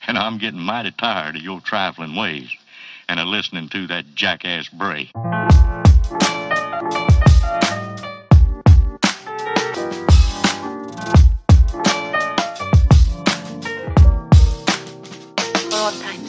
and I'm getting mighty tired of your trifling ways and of listening to that jackass Bray. For all time.